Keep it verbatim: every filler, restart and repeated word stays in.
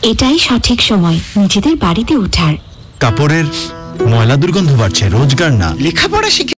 এটাই সঠিক সময় নিজেদের বাড়িতে ওঠার। কাপড়ের ময়লা দুর্গন্ধ বাড়ছে, রোজগার না। লেখাপড়া শিখে